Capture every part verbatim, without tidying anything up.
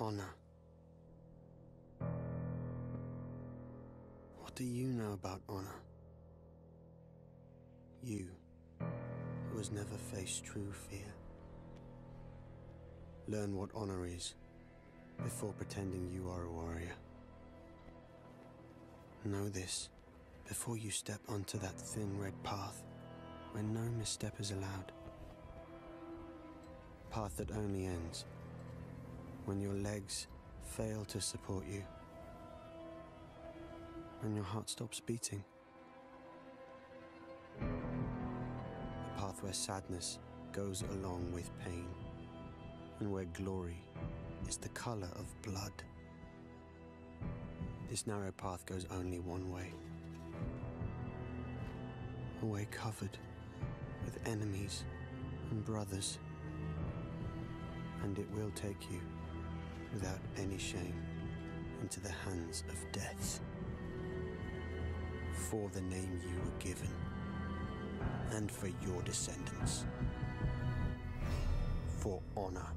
honor. What do you know about honor? You, who has never faced true fear. Learn what honor is before pretending you are a warrior. Know this before you step onto that thin red path where no misstep is allowed. Path that only ends when your legs fail to support you, when your heart stops beating. A path where sadness goes along with pain, and where glory is the color of blood. This narrow path goes only one way. A way covered with enemies and brothers. And it will take you, without any shame, into the hands of death. For the name you were given, and for your descendants. For honor.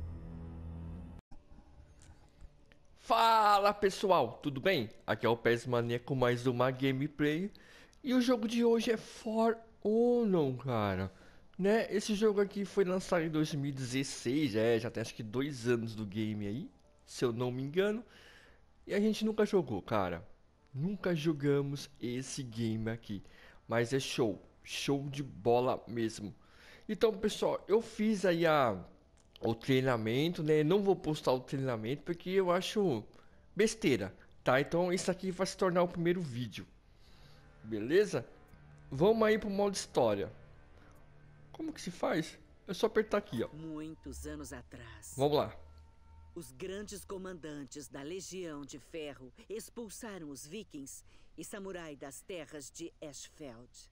Fala pessoal, tudo bem? Aqui é o PESmania com mais uma gameplay. E o jogo de hoje é For Honor, cara, né? Esse jogo aqui foi lançado em dois mil e dezesseis, é, já tem acho que dois anos do game aí, se eu não me engano. E a gente nunca jogou, cara. Nunca jogamos esse game aqui. Mas é show, show de bola mesmo. Então pessoal, eu fiz aí a... o treinamento, né? Não vou postar o treinamento porque eu acho besteira, tá? Então isso aqui vai se tornar o primeiro vídeo, beleza? Vamos aí pro modo história. Como que se faz? É só apertar aqui, ó. Muitos anos atrás, Vamos lá. os grandes comandantes da Legião de Ferro expulsaram os vikings e samurai das terras de Ashfeld.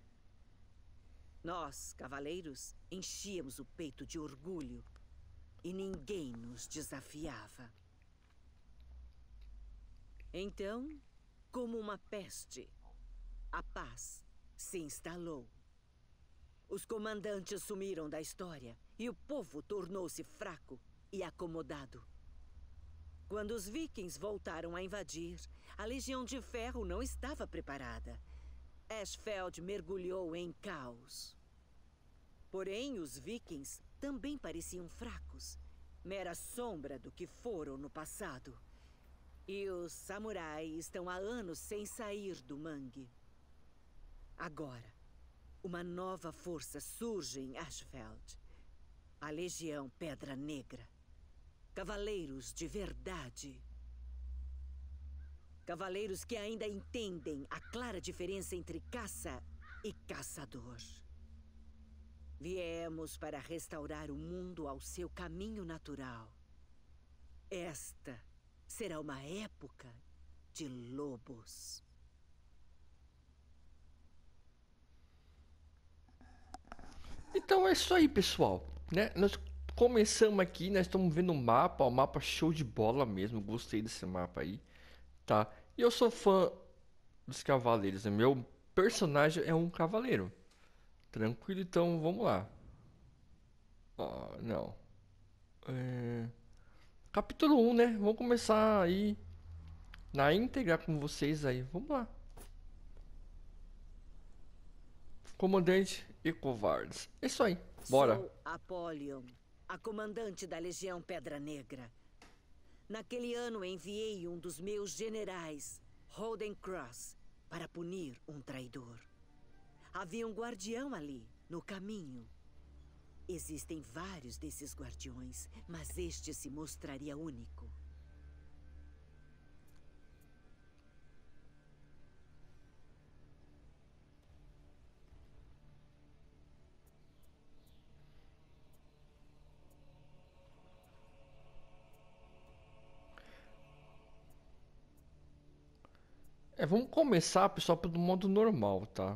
Nós, cavaleiros, enchíamos o peito de orgulho e ninguém nos desafiava. Então, como uma peste, a paz se instalou. Os comandantes sumiram da história e o povo tornou-se fraco e acomodado. Quando os vikings voltaram a invadir, a Legião de Ferro não estava preparada. Ashfeld mergulhou em caos. Porém, os vikings também pareciam fracos, mera sombra do que foram no passado. E os samurais estão há anos sem sair do mangue. Agora, uma nova força surge em Ashfeld. A Legião Pedra Negra. Cavaleiros de verdade. Cavaleiros que ainda entendem a clara diferença entre caça e caçador. Viemos para restaurar o mundo ao seu caminho natural. Esta será uma época de lobos. Então é isso aí, pessoal, né? Nós começamos aqui, nós estamos vendo o mapa, o mapa show de bola mesmo. Gostei desse mapa aí, tá? E eu sou fã dos cavaleiros, né? Meu personagem é um cavaleiro. Tranquilo, então vamos lá. Ah, não. É... Capítulo um, né? Vamos começar aí na íntegra com vocês aí. Vamos lá. Comandante e covardes. É isso aí. Bora. Sou Apollyon, a comandante da Legião Pedra Negra. Naquele ano enviei um dos meus generais, Holden Cross, para punir um traidor. Havia um guardião ali, no caminho. Existem vários desses guardiões, mas este se mostraria único. É, vamos começar, pessoal, pelo modo normal, tá?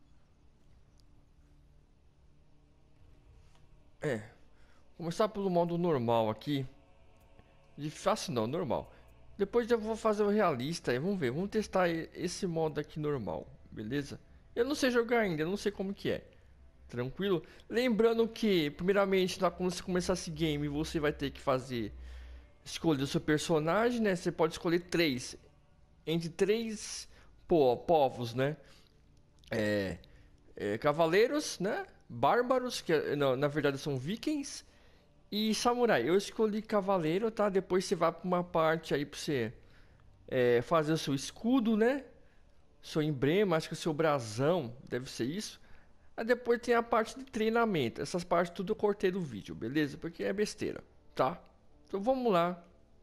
É, começar pelo modo normal aqui. De fácil não, normal. Depois eu vou fazer o realista aí, vamos ver, vamos testar esse modo aqui normal, beleza? Eu não sei jogar ainda, eu não sei como que é. Tranquilo? Lembrando que, primeiramente, quando você começar esse game, você vai ter que fazer escolher o seu personagem, né? Você pode escolher três. Entre três pô, povos, né? É, é, cavaleiros, né? Bárbaros, que não, na verdade são vikings. E samurai. Eu escolhi cavaleiro, tá? Depois você vai pra uma parte aí pra você é, fazer o seu escudo, né? Seu emblema, acho que o seu brasão, deve ser isso. Aí depois tem a parte de treinamento. Essas partes tudo eu cortei do vídeo, beleza? Porque é besteira, tá? Então vamos lá.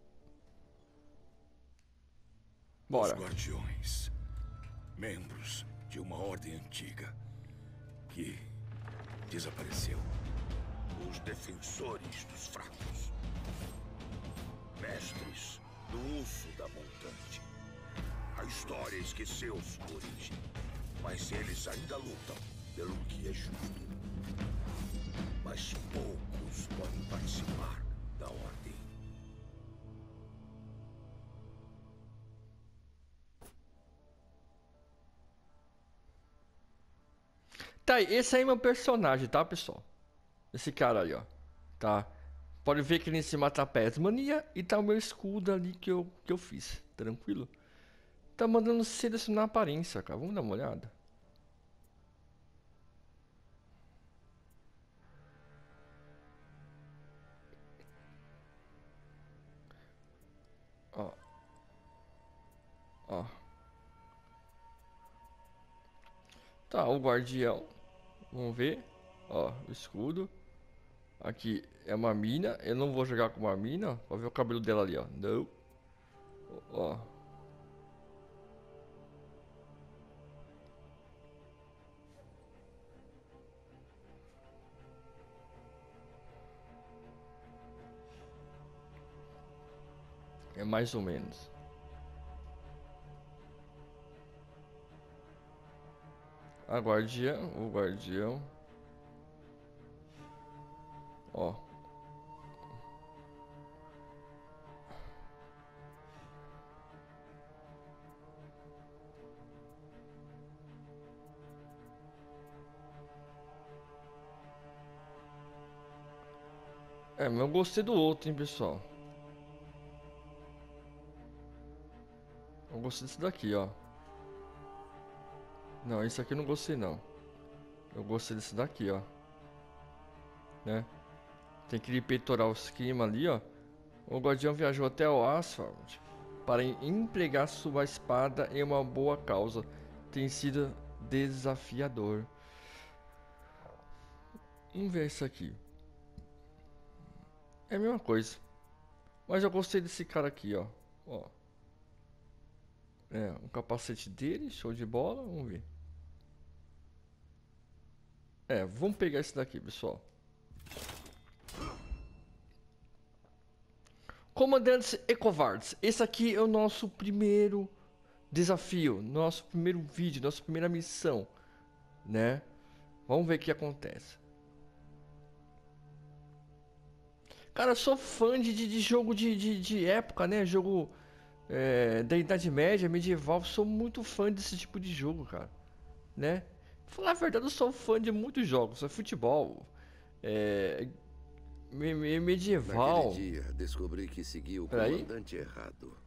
Bora. Os guardiões, membros de uma ordem antiga que desapareceu. Os defensores dos fracos, mestres do uso da montante. A história esqueceu sua origem, mas eles ainda lutam pelo que é justo. Mas poucos podem participar da ordem. Tá, esse aí é meu personagem, tá, pessoal? Esse cara aí, ó. Tá? Pode ver que ele em cima tá a Pesmania e tá o meu escudo ali que eu, que eu fiz. Tranquilo? Tá mandando selecionar a aparência, cara. Vamos dar uma olhada. Ó. Ó. Tá, o guardião. Vamos ver. Ó, o escudo. Aqui é uma mina. Eu não vou jogar com uma mina. Ó. Pode ver o cabelo dela ali, ó. Não. Ó. É mais ou menos. A guardiã, o guardião. Ó. É, mas eu gostei do outro, hein, pessoal. Eu gostei desse daqui, ó. Não, esse aqui eu não gostei, não. Eu gostei desse daqui, ó. Né? Tem aquele peitoral esquema ali, ó. O guardião viajou até o Asphalt para empregar sua espada em uma boa causa. Tem sido desafiador. Vamos ver isso aqui. É a mesma coisa. Mas eu gostei desse cara aqui, ó. Ó. É, o capacete dele, show de bola. Vamos ver. É, vamos pegar esse daqui, pessoal. Comandantes e covardes. Esse aqui é o nosso primeiro desafio, nosso primeiro vídeo, nossa primeira missão, né? Vamos ver o que acontece. Cara, eu sou fã de, de, de jogo de, de, de época, né? Jogo é, da Idade Média, medieval. Sou muito fã desse tipo de jogo, cara, né? Pra falar a verdade, eu sou fã de muitos jogos. É futebol, é... Me, me, medieval. Naquele dia, descobri que segui o Peraí. comandante errado.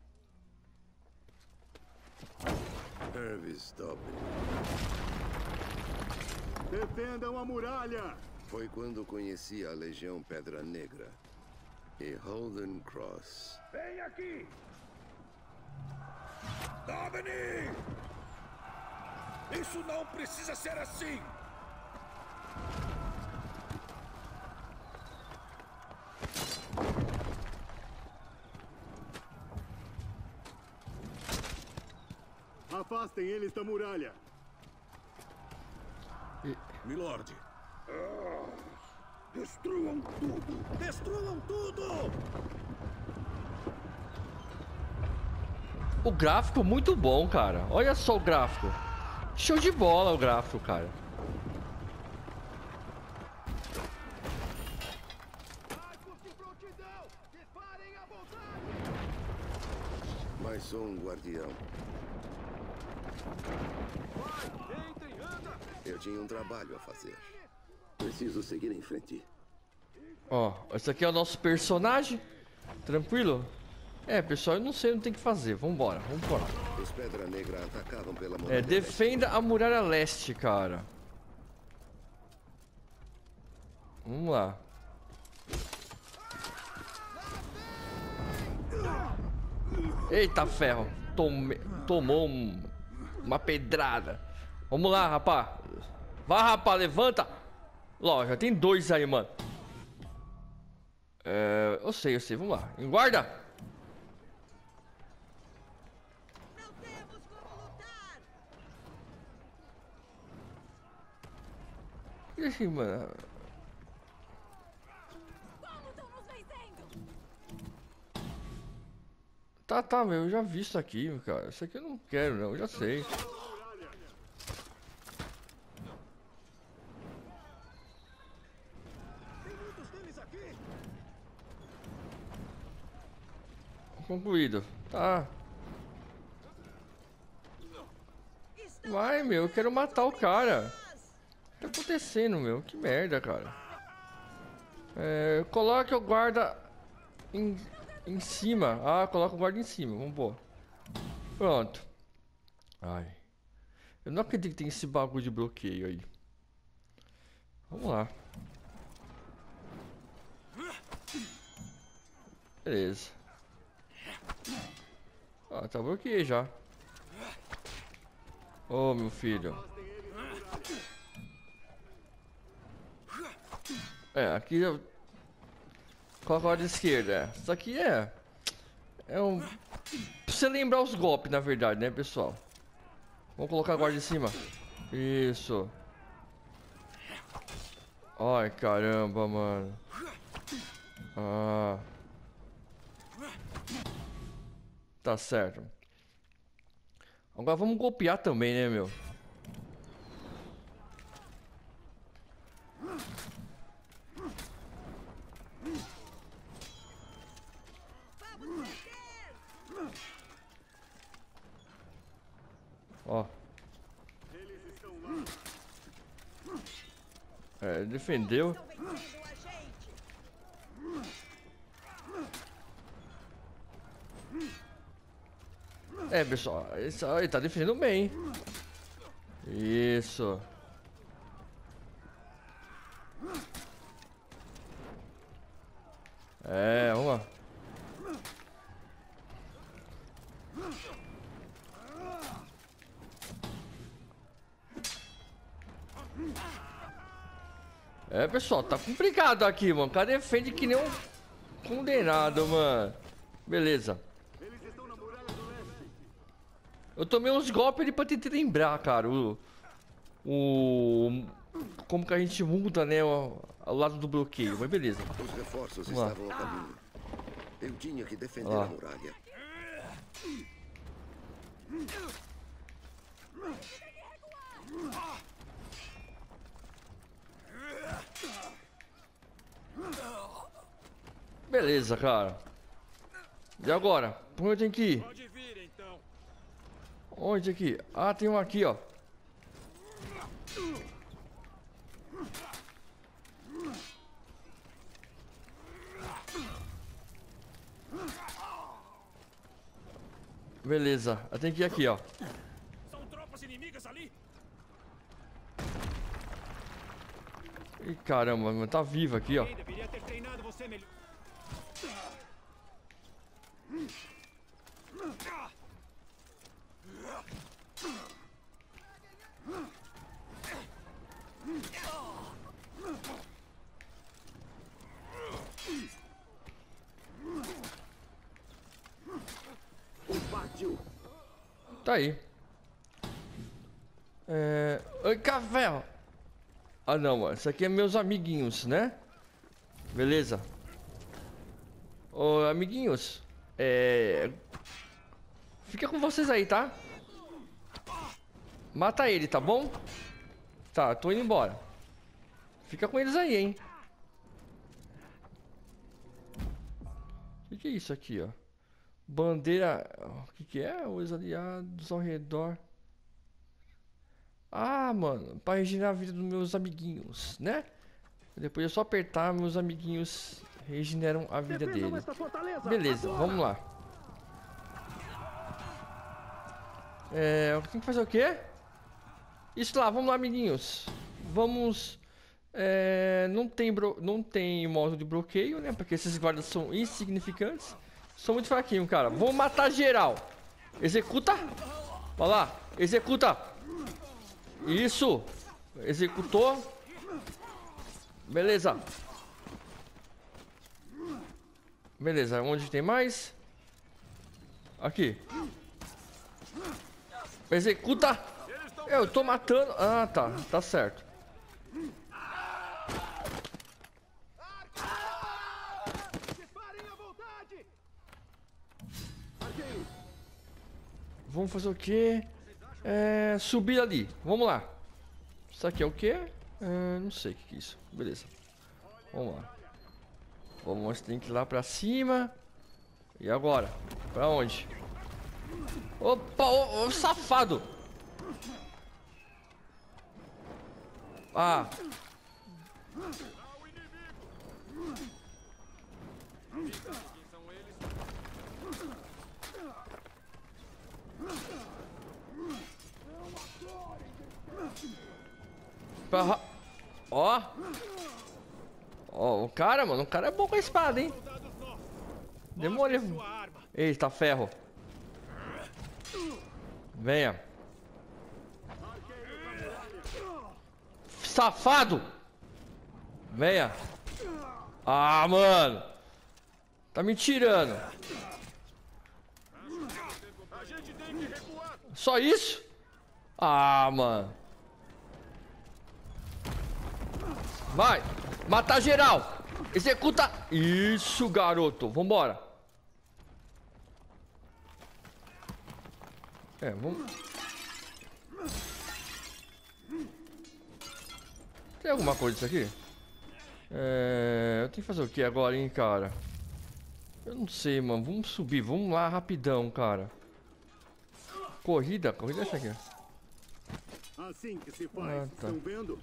Hervis Dobre. Defendam a muralha! Foi quando conheci a Legião Pedra Negra e Holden Cross. Vem aqui! Domini! Isso não precisa ser assim! Afastem eles da muralha. Milord. Ah, destruam tudo! Destruam tudo! O gráfico muito bom, cara. Olha só o gráfico. Show de bola o gráfico, cara. Mas sou um guardião. Eu tinha um trabalho a fazer. Preciso seguir em frente. Ó, esse aqui é o nosso personagem. Tranquilo? É, pessoal, eu não sei o que tem que fazer. Vambora, vambora. Os Pedra Negra atacavam pela É, muralha defenda a muralha leste, cara. Vamos lá. Eita ferro. Tome... Tomou um... uma pedrada. Vamos lá, rapá. Vai, rapá, levanta. Ó, já tem dois aí, mano. É... Eu sei, eu sei. Vamos lá. Guarda. Não temos como lutar! Ixi, mano. Como estão nos vencendo? Tá, tá, meu. Eu já vi isso aqui, cara. Isso aqui eu não quero, não. Eu já sei. Concluído. Tá. Vai, meu. Eu quero matar o cara. O que tá acontecendo, meu? Que merda, cara. É, coloque o guarda em, em cima. Ah, coloca o guarda em cima. Vamos pôr. Pronto. Ai. Eu não acredito que tem esse bagulho de bloqueio aí. Vamos lá. Beleza. Ah, tá bloqueio já. Ô, oh, meu filho. É, aqui eu... Coloca a hora de esquerda. Isso aqui é... É um... Pra você lembrar os golpes, na verdade, né, pessoal? Vamos colocar a guarda em cima. Isso. Ai, caramba, mano. Ah... Tá certo. Agora vamos golpear também, né, meu? Ó. É, defendeu. É, pessoal, ele tá defendendo bem. Isso. É, vamos lá. É, pessoal, tá complicado aqui, mano. O cara defende que nem um condenado, mano. Beleza. Eu tomei uns golpes ali pra tentar lembrar, cara, o... O... Como que a gente muda, né, o, ao lado do bloqueio, mas beleza. Os reforços Vamos lá. estavam a caminho. Eu tinha que defender Ó. a muralha. Beleza, cara. E agora? Pra onde eu tenho que ir? Pode vir, então. Onde aqui? Ah, tem um aqui, ó. Beleza, eu tenho que ir aqui, ó. São tropas inimigas ali. Ih, caramba, mano, tá vivo aqui, ó. Deveria ter treinado você melhor. Partiu. Tá aí. É... Oi, café, ó. Ah, não, mano. Isso aqui é meus amiguinhos, né? Beleza. Ô, amiguinhos. É... Fica com vocês aí, tá? Mata ele, tá bom? Tá, tô indo embora. Fica com eles aí, hein? O que, que é isso aqui, ó? Bandeira... O que, que é? Os aliados ao redor... Ah, mano, pra regenerar a vida dos meus amiguinhos, né? Depois é só apertar, meus amiguinhos regeneram a vida dele. Beleza, vamos lá. É, tem que fazer o quê? Isso lá, vamos lá, amiguinhos. Vamos... É, não tem bro, não tem modo de bloqueio, né? Porque esses guardas são insignificantes. São muito fraquinhos, cara. Vamos matar geral. Executa. Olha lá. Executa. Isso. Executou. Beleza. Beleza. Onde tem mais? Aqui. Executa. Eu tô matando. Ah, tá. Tá certo. Vamos fazer o quê? É, subir ali. Vamos lá. Isso aqui é o quê? É, não sei o que é isso. Beleza. Vamos lá. Vamos ter que ir lá pra cima. E agora? Pra onde? Opa, ô, ô, safado! Ah. Pra... Ó. Ó, o cara, mano, o cara é bom com a espada, hein? Demônio. Eita, ferro. Venha. Safado. Venha. Ah, mano. Tá me tirando. Só isso? Ah, mano. Vai. Matar geral. Executa. Isso, garoto. Vambora. É, vamos... Tem alguma coisa disso aqui? É... Eu tenho que fazer o que agora, hein, cara? Eu não sei, mano. Vamos subir. Vamos lá, rapidão, cara. Corrida? Corrida é essa aqui. Assim que se faz. Ah, tá. Estão vendo?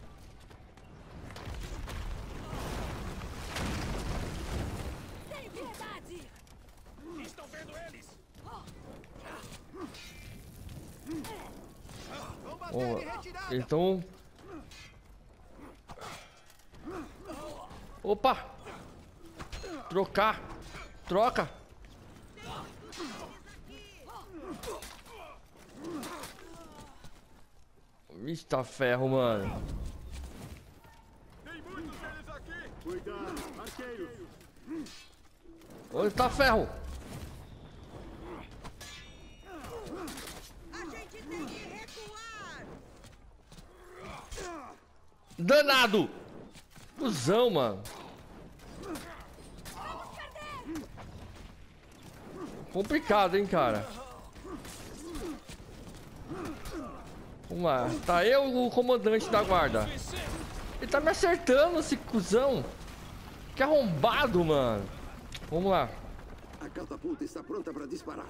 Tem piedade! Estão vendo eles? Oh, eles estão... Opa! Trocar! Troca! Ixi, tá ferro, mano. Tem muitos deles aqui. Cuidado, arqueiros. Onde tá ferro? A gente tem que recuar! Danado! Cusão, mano. Complicado, hein, cara. Vamos lá. Tá eu, o comandante da guarda. Ele tá me acertando, esse cuzão. Que arrombado, mano. Vamos lá. A catapulta está pronta para disparar.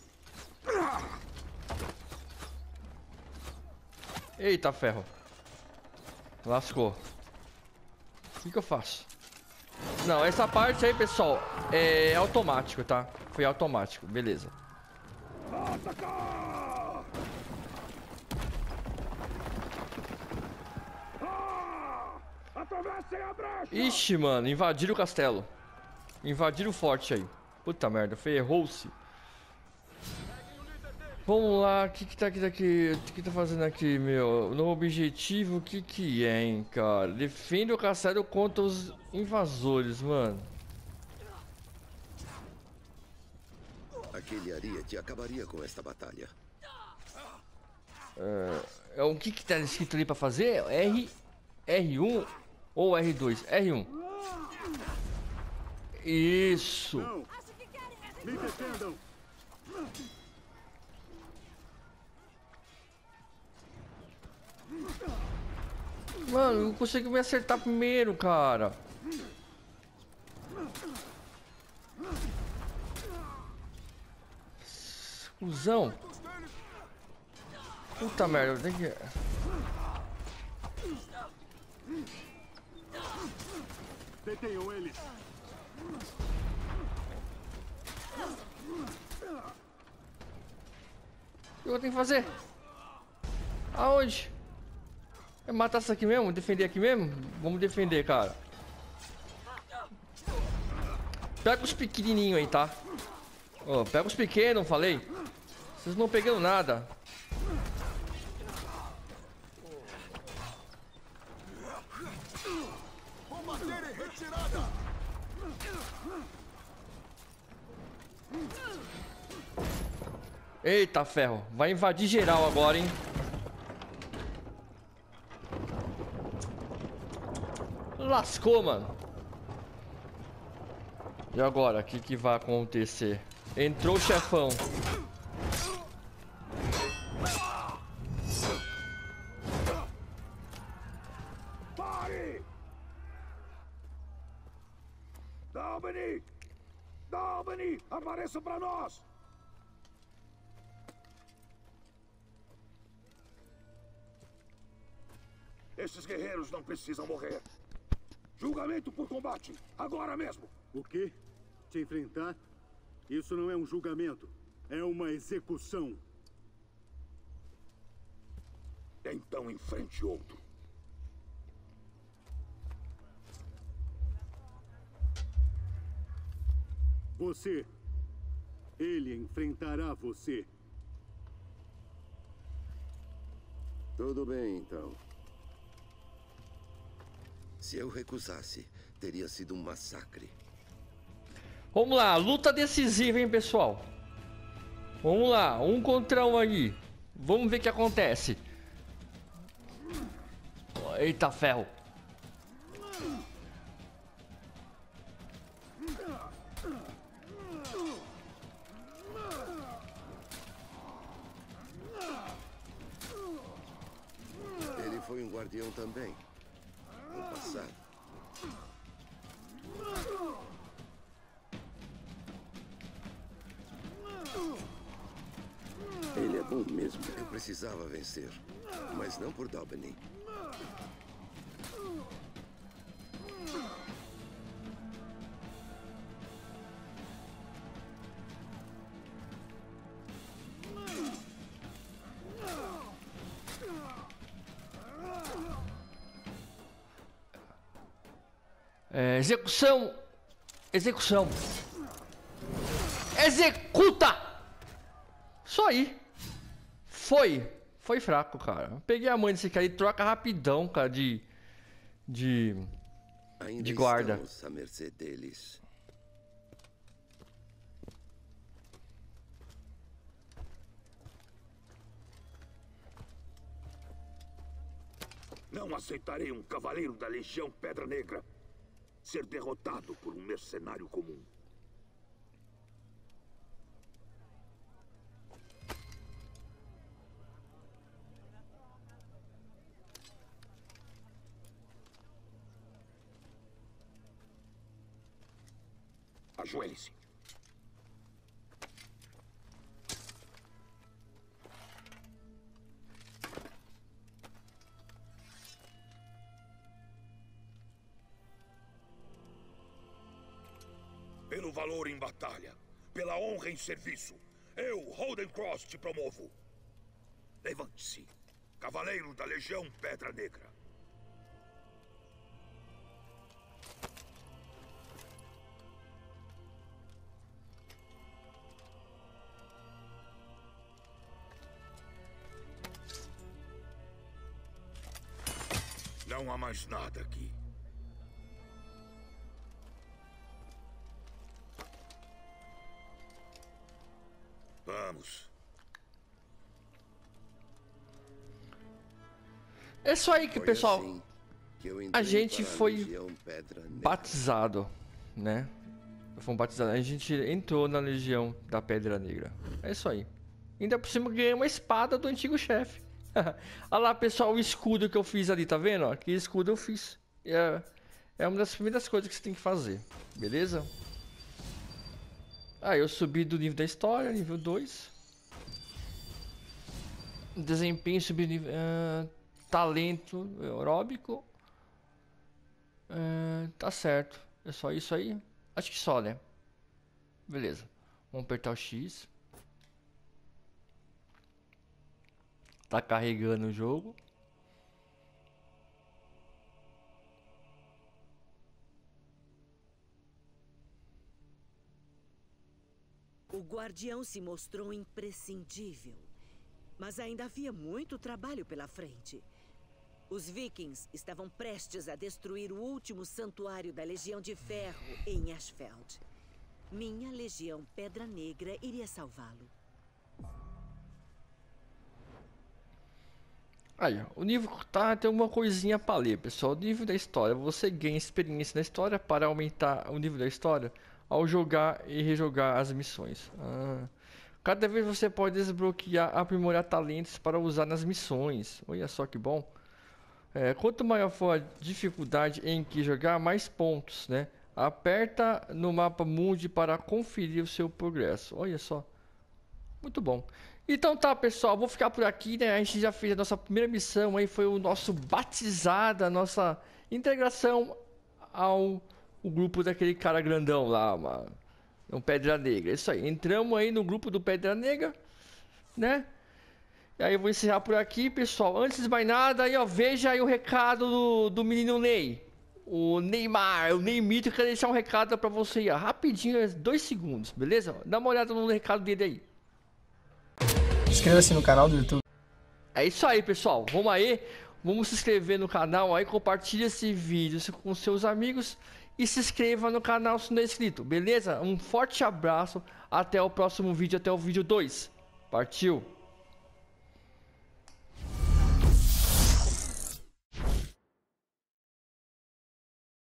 Eita, ferro. Lascou. O que que eu faço? Não, essa parte aí, pessoal, é automático, tá? Foi automático, beleza. Ixi, mano, invadiram o castelo. Invadiram o forte aí. Puta merda, ferrou-se. Vamos lá, o que que tá aqui daqui? O que tá fazendo aqui, meu? No objetivo, o que que é, hein, cara? Defende o castelo contra os invasores, mano. Aquele ariete acabaria com esta batalha. É, é o que que tá escrito ali pra fazer? R, R um ou R dois? R um. Isso. Não. Me defendam. Mano, não consigo me acertar primeiro, cara. Cusão. Puta merda, tem que... Detenham eles. O que eu tenho que fazer? Aonde? É matar isso aqui mesmo? Defender aqui mesmo? Vamos defender, cara. Pega os pequenininhos aí, tá? Ó, pega os pequenos, falei. Vocês não pegando nada. Combater em retirada. Eita ferro, vai invadir geral agora, hein? Lascou, mano. E agora, o que que vai acontecer? Entrou o chefão. Pare! Dalbany! Dalbany! Apareça pra nós! Esses guerreiros não precisam morrer. Julgamento por combate, agora mesmo. O quê? Te enfrentar? Isso não é um julgamento. É uma execução. Então enfrente outro. Você. Ele enfrentará você. Tudo bem, então. Se eu recusasse, teria sido um massacre. Vamos lá, luta decisiva, hein, pessoal? Vamos lá, um contra um aí. Vamos ver o que acontece. Eita ferro. Ele foi um guardião também. No passado. Ele é bom mesmo. Eu precisava vencer, mas não por Dalbany. É, execução. Execução. Executa! Só aí. Foi. Foi fraco, cara. Peguei a mãe desse cara e troca rapidão, cara, de... De... Ainda de guarda. estamos à mercê deles. Não aceitarei um cavaleiro da Legião Pedra Negra ser derrotado por um mercenário comum. Ajoelhe-se. Pelo valor em batalha, pela honra em serviço, eu, Holden Cross, te promovo. Levante-se, cavaleiro da Legião Pedra Negra. Não há mais nada aqui. Vamos. É só aí que, Foi pessoal, assim que eu a entrei gente para a foi Legião Pedra Negra. batizado, né? Fomos batizados. A gente entrou na Legião da Pedra Negra. É isso aí. Ainda por cima ganhei uma espada do antigo chefe. Olha lá, pessoal, o escudo que eu fiz ali, tá vendo? Ó, que escudo eu fiz. É, é uma das primeiras coisas que você tem que fazer, beleza? Ah, eu subi do nível da história, nível dois. Desempenho, subi nível... Uh, talento aeróbico. Uh, tá certo. É só isso aí. Acho que só, né? Beleza. Vamos apertar o X. Tá carregando o jogo. O guardião se mostrou imprescindível. Mas ainda havia muito trabalho pela frente. Os vikings estavam prestes a destruir o último santuário da Legião de Ferro em Ashfeld. Minha Legião Pedra Negra iria salvá-lo. Aí, ó, o nível tá, tem uma coisinha pra ler, pessoal. O nível da história. Você ganha experiência na história para aumentar o nível da história ao jogar e rejogar as missões. Ah. Cada vez você pode desbloquear, aprimorar talentos para usar nas missões. Olha só que bom. É, quanto maior for a dificuldade em que jogar, mais pontos, né? Aperta no mapa mundi para conferir o seu progresso. Olha só. Muito bom. Então tá, pessoal, vou ficar por aqui, né? A gente já fez a nossa primeira missão, aí foi o nosso batizado, a nossa integração ao o grupo daquele cara grandão lá, mano. Um Pedra Negra. Isso aí. Entramos aí no grupo do Pedra Negra, né? E aí eu vou encerrar por aqui, pessoal. Antes de mais nada, aí, ó, veja aí o recado do, do menino Ney. O Neymar, o Neymito, quer deixar um recado pra você aí, ó. Rapidinho, dois segundos, beleza? Dá uma olhada no recado dele aí. Inscreva-se no canal do YouTube. É isso aí, pessoal. Vamos aí. Vamos se inscrever no canal aí. Compartilha esse vídeo com seus amigos. E se inscreva no canal se não é inscrito, beleza? Um forte abraço, até o próximo vídeo, até o vídeo dois. Partiu!